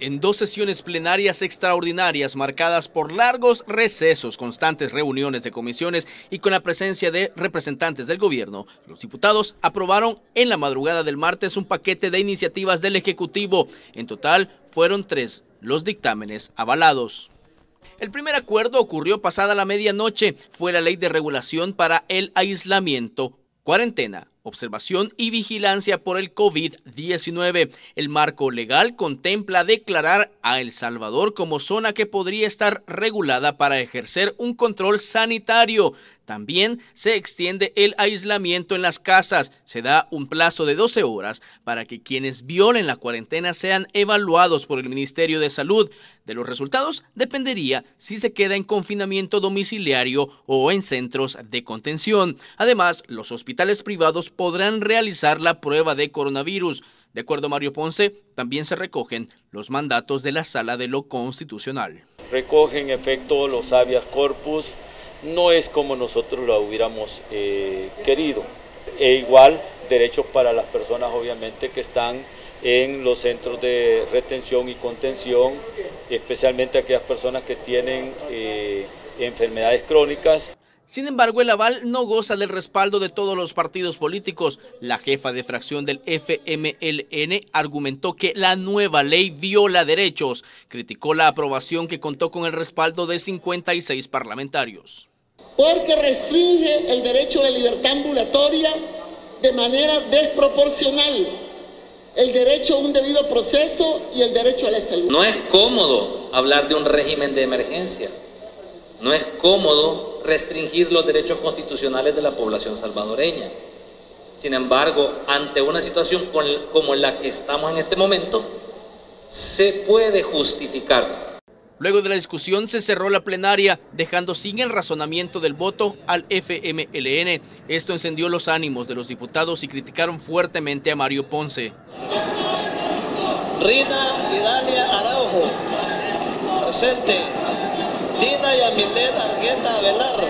En 2 sesiones plenarias extraordinarias marcadas por largos recesos, constantes reuniones de comisiones y con la presencia de representantes del gobierno, los diputados aprobaron en la madrugada del martes un paquete de iniciativas del Ejecutivo. En total fueron 3 los dictámenes avalados. El primer acuerdo ocurrió pasada la medianoche. Fue la ley de regulación para el aislamiento, cuarentena, observación y vigilancia por el COVID-19. El marco legal contempla declarar a El Salvador como zona que podría estar regulada para ejercer un control sanitario. También se extiende el aislamiento en las casas. Se da un plazo de 12 horas para que quienes violen la cuarentena sean evaluados por el Ministerio de Salud. De los resultados dependería si se queda en confinamiento domiciliario o en centros de contención. Además, los hospitales privados podrán realizar la prueba de coronavirus. De acuerdo a Mario Ponce, también se recogen los mandatos de la Sala de lo Constitucional. Recogen efecto los habeas corpus, no es como nosotros lo hubiéramos querido. E igual, derechos para las personas obviamente que están en los centros de retención y contención, especialmente aquellas personas que tienen enfermedades crónicas. Sin embargo, el aval no goza del respaldo de todos los partidos políticos. La jefa de fracción del FMLN argumentó que la nueva ley viola derechos. Criticó la aprobación que contó con el respaldo de 56 parlamentarios. Porque restringe el derecho de libertad ambulatoria de manera desproporcional, el derecho a un debido proceso y el derecho a la salud. No es cómodo hablar de un régimen de emergencia. No es cómodo restringir los derechos constitucionales de la población salvadoreña. Sin embargo, ante una situación como la que estamos en este momento, se puede justificar. Luego de la discusión se cerró la plenaria, dejando sin el razonamiento del voto al FMLN. Esto encendió los ánimos de los diputados y criticaron fuertemente a Mario Ponce. Rina Idalia Araujo, presente. Dina Yamilet Argueta Avelar.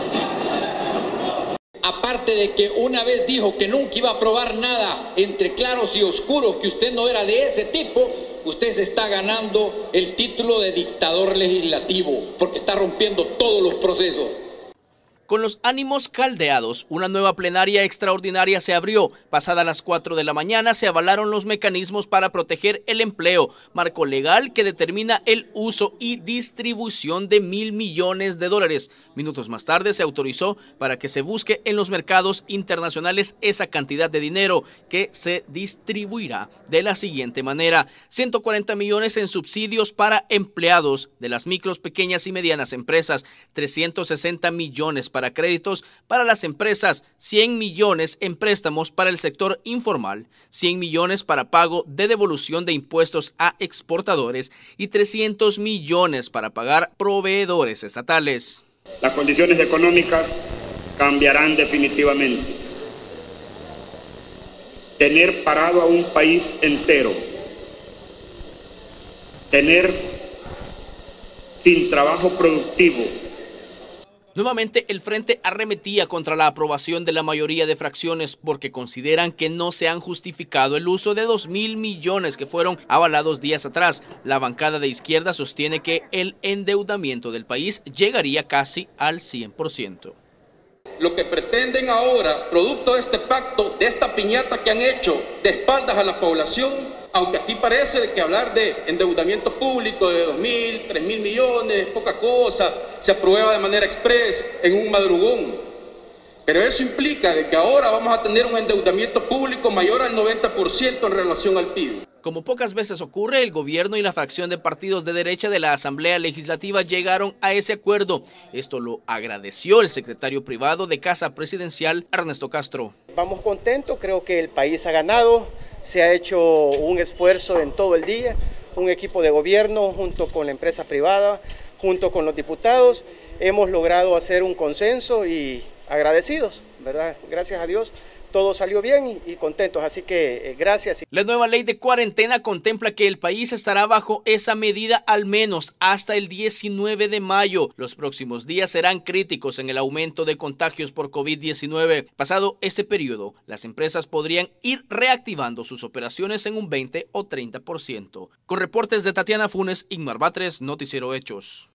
Aparte de que una vez dijo que nunca iba a aprobar nada entre claros y oscuros, que usted no era de ese tipo, usted se está ganando el título de dictador legislativo, porque está rompiendo todos los procesos. Con los ánimos caldeados, una nueva plenaria extraordinaria se abrió. Pasada las 4 de la mañana se avalaron los mecanismos para proteger el empleo, marco legal que determina el uso y distribución de $1.000 millones. Minutos más tarde se autorizó para que se busque en los mercados internacionales esa cantidad de dinero que se distribuirá de la siguiente manera: 140 millones en subsidios para empleados de las micros, pequeñas y medianas empresas, 360 millones para créditos para las empresas, 100 millones en préstamos para el sector informal, 100 millones para pago de devolución de impuestos a exportadores y 300 millones para pagar proveedores estatales. Las condiciones económicas cambiarán definitivamente. Tener parado a un país entero, tener sin trabajo productivo. Nuevamente, el Frente arremetía contra la aprobación de la mayoría de fracciones porque consideran que no se han justificado el uso de 2.000 millones que fueron avalados días atrás. La bancada de izquierda sostiene que el endeudamiento del país llegaría casi al 100%. Lo que pretenden ahora, producto de este pacto, de esta piñata que han hecho de espaldas a la población, aunque aquí parece que hablar de endeudamiento público de 2.000, 3.000 millones, poca cosa, se aprueba de manera express en un madrugón. Pero eso implica de que ahora vamos a tener un endeudamiento público mayor al 90% en relación al PIB. Como pocas veces ocurre, el gobierno y la fracción de partidos de derecha de la Asamblea Legislativa llegaron a ese acuerdo. Esto lo agradeció el secretario privado de Casa Presidencial, Ernesto Castro. Vamos contentos, creo que el país ha ganado, se ha hecho un esfuerzo en todo el día, un equipo de gobierno junto con la empresa privada, junto con los diputados, hemos logrado hacer un consenso y agradecidos, ¿verdad? Gracias a Dios todo salió bien y contentos, así que gracias. La nueva ley de cuarentena contempla que el país estará bajo esa medida al menos hasta el 19 de mayo. Los próximos días serán críticos en el aumento de contagios por COVID-19. Pasado este periodo, las empresas podrían ir reactivando sus operaciones en un 20 o 30%. Con reportes de Tatiana Funes, Inmar Batres, Noticiero Hechos.